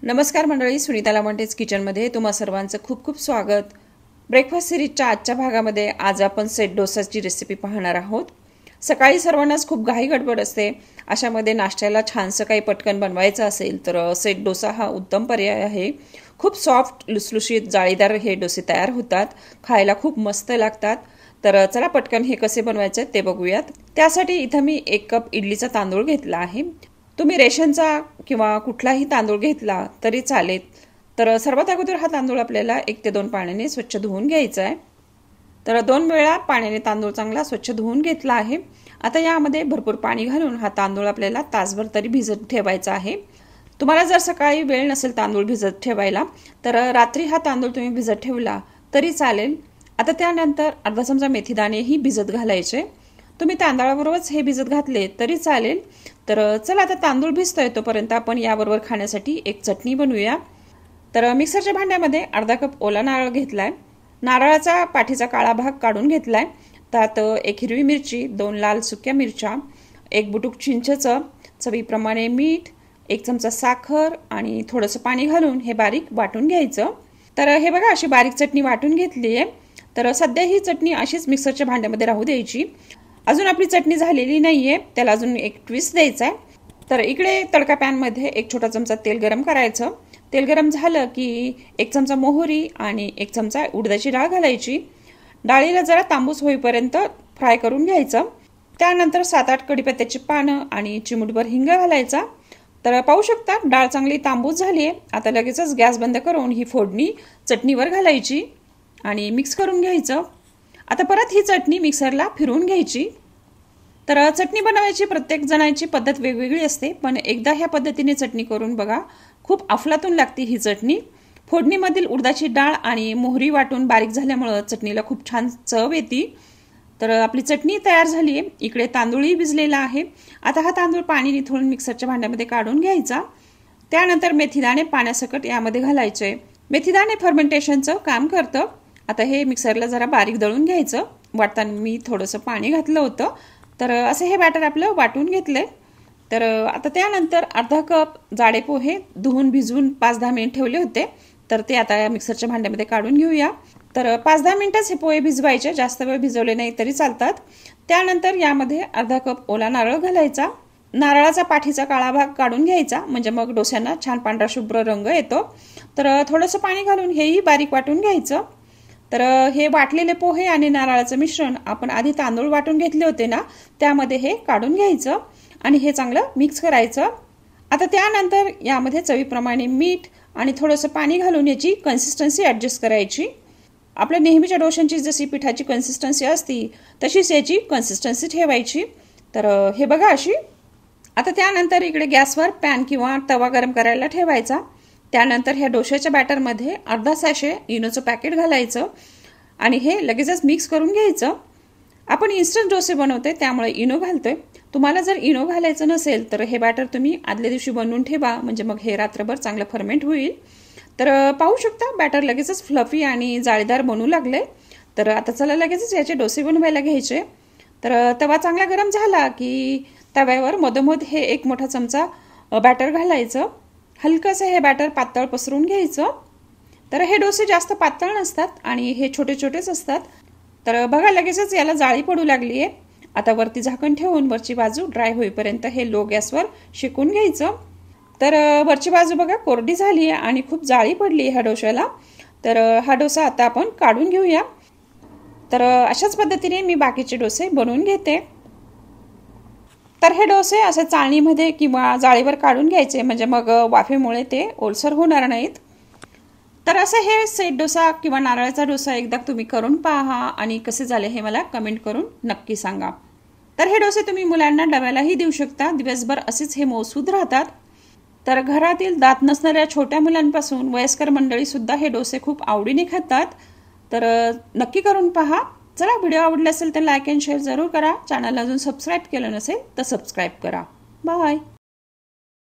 नमस्कार मंडळी, सुनीता लामटेज किचनमध्ये तुम्हा सर्वांचं खूप खूप स्वागत। ब्रेकफास्ट सिरीजच्या आजच्या भागामध्ये आज आपण सेट डोसाची रेसिपी पाहणार आहोत। सकाळी सर्वांनाच खूप घाई गडबड असते, अशामध्ये नाश्त्याला छानसं काही पटकन बनवायचं असेल तर सेट डोसा हा उत्तम पर्याय आहे। खूप सॉफ्ट, लुसलुशीत, जाळीदार हे डोसे तयार होतात, खायला खूप मस्त लागतात। तर चला पटकन हे कसे बनवायचे ते बघूयात। त्यासाठी इथं मी 1 कप इडलीचा तांदूळ घेतला आहे। तुम्ही रेशनचा किंवा कुठलाही तांदूळ घेतला तरी चालेल। तर सर्वात अगोदर हा तांदूळ आपल्याला 1 ते 2 पाण्याने स्वच्छ धुवून घ्यायचा आहे। तर 2 वेळा पाण्याने तांदूळ चांगला स्वच्छ धुवून घेतला आहे। आता यामध्ये भरपूर पाणी घालून हा तांदूळ आपल्याला तासभर तरी भिजत ठेवायचा आहे। तुम्हाला जर सकाळी वेळ नसेल तांदूळ भिजत ठेवायला तर रात्री हा तांदूळ तुम्ही भिजत ठेवला तरी चालेल। आता त्यानंतर अर्धा चमचा मेथीदाणेही भिजत घालायचे। तुम्ही तांदळाबरोबरच हे भिजत घातले तरी चालेल। तर चला आता तांदूळ भिजतोय तोपर्यंत आपण याबरोबर खाण्यासाठी एक चटणी बनवूया। तर मिक्सरच्या भांड्यामध्ये अर्धा कप ओला नारळ घेतलाय। नारळाचा पाठीचा काळा भाग काढून घेतलाय। त्यात 1 हिरवी मिरची, 2 लाल सुक्या मिरच्या, 1 बुटुक चिंचेचं, चवीप्रमाणे मीठ, 1 चमचा साखर आणि थोडंसं पाणी घालून हे बारीक वाटून घ्यायचं। तर हे बघा, अशी बारीक चटणी वाटून घेतली आहे। तर सध्या ही चटणी अशीच मिक्सरच्या भांड्यामध्ये राहू द्यायची। अजून आपली चटणी झालेली नाहीये, त्याला अजून एक ट्विस्ट द्यायचा आहे। तर इकडे तडका पॅन मध्ये 1 छोटा चमचा तेल गरम करायचं। तेल गरम झालं की 1 चमचा मोहरी आणि 1 चमचा उडदाची डाळ घालायची। डाळीला जरा तांबूस होईपर्यंत फ्राय करून घ्यायचं। त्यानंतर 7-8 कढीपत्त्याची पानं आणि चिमूटभर हिंग घालायचा। तर पाहू शकता डाळ चांगली तांबूस झाली आहे। आता लगेचच गॅस बंद करून ही फोडणी चटणीवर घालायची आणि मिक्स करून घ्यायचं। आता परत ही चटणी मिक्सरला फिरवून घ्यायची। तर चटणी बनवायची प्रत्येक जणांची पद्धत वेगवेगळी असते, पण एकदा ह्या पद्धतीने चटणी करून बघा, खूप अफलातून लागते ही चटणी। फोडणीमधील उडदाची डाळ आणि मोहरी वाटून बारीक झाल्यामुळे चटणीला खूप छान चव येते। तर आपली चटणी तयार झाली आहे। इकडे तांदूळही भिजलेला आहे। आता हा तांदूळ पाणी निथळून मिक्सरच्या भांड्यामध्ये काढून घ्यायचा। त्यानंतर मेथीदाणे पाण्यासकट यामध्ये घालायचे। मेथीदाणे फर्मेंटेशनचं काम करतं। आता हे मिक्सरला जरा बारीक दळून घ्यायचं। वाटताना मी थोडंसं पाणी घातलं होतं। तर असं हे बॅटर आपलं वाटून घेतलंय। तर आता त्यानंतर अर्धा कप जाडे पोहे धुवून भिजवून 5-10 मिनिट ठेवले होते, तर ते आता मिक्सरच्या भांड्यामध्ये काढून घेऊया। तर 5-10 मिनिटच हे पोहे भिजवायचे, जास्त वेळ भिजवले नाही तरी चालतात। त्यानंतर यामध्ये अर्धा कप ओला नारळ घालायचा। नारळाचा पाठीचा काळा भाग काढून घ्यायचा, म्हणजे मग डोस्यांना छान पांढरा शुभ्र रंग येतो। तर थोडंसं पाणी घालून हेही बारीक वाटून घ्यायचं। तर हे वाटलेले पोहे आणि नारळाचं मिश्रण आपण आधी तांदूळ वाटून घेतले होते ना, त्यामध्ये हे काढून घ्यायचं आणि हे चांगलं मिक्स करायचं। आता त्यानंतर यामध्ये चवीप्रमाणे मीठ आणि थोडंसं पाणी घालून याची कन्सिस्टन्सी ॲडजस्ट करायची। आपल्या नेहमीच्या डोशांची जशी पिठाची कन्सिस्टन्सी असती तशीच याची कन्सिस्टन्सी ठेवायची। तर हे बघा अशी। आता त्यानंतर इकडे गॅसवर पॅन किंवा तवा गरम करायला ठेवायचा। त्यानंतर ह्या डोशाच्या बॅटरमध्ये अर्धा सॅशे इनोचं पॅकेट घालायचं आणि हे लगेचच मिक्स करून घ्यायचं। आपण इन्स्टंट डोसे बनवतोय त्यामुळे इनो घालतोय। तुम्हाला जर इनो घालायचं नसेल तर हे बॅटर तुम्ही आदल्या दिवशी बनवून ठेवा, म्हणजे मग हे रात्रभर चांगलं फर्मेंट होईल। तर पाहू शकता बॅटर लगेचच फ्लफी आणि जाळीदार बनू लागले। तर आता चला लगेचच याचे डोसे बनवायला घ्यायचे। तर तवा चांगला गरम झाला की तव्यावर मधोमध हे 1 मोठा चमचा बॅटर घालायचं। हलकंसं हे बॅटर पातळ पसरून घ्यायचं। तर हे डोसे जास्त पातळ नसतात आणि हे छोटे छोटेच असतात। तर बघा लगेचच याला जाळी पडू लागली आहे। आता वरती झाकण ठेवून वरची बाजू ड्राय होईपर्यंत हे लो गॅसवर शेकून घ्यायचं। तर वरची बाजू बघा कोरडी झाली आहे आणि खूप जाळी पडली आहे ह्या डोश्याला। तर हा डोसा आता आपण काढून घेऊया। तर अशाच पद्धतीने मी बाकीचे डोसे बनवून घेते। तर हे डोसे असे चाळणीमध्ये किंवा जाळीवर काढून घ्यायचे, म्हणजे मग वाफेमुळे ते ओलसर होणार नाहीत। तर असं हे सेट डोसा किंवा नारळाचा डोसा एकदा तुम्ही करून पहा आणि कसे झाले हे मला कमेंट करून नक्की सांगा। तर हे डोसे तुम्ही मुलांना डब्यालाही देऊ शकता, दिवसभर असेच हे मौसूद राहतात। तर घरातील दात नसणाऱ्या छोट्या मुलांपासून वयस्कर मंडळी सुद्धा हे डोसे खूप आवडीने खातात। तर नक्की करून पहा। चला, व्हिडिओ आवडला असेल तर लाईक अँड शेअर जरूर करा। चॅनल अजून सबस्क्राईब केलं नसेल तर सबस्क्राईब करा। बाय।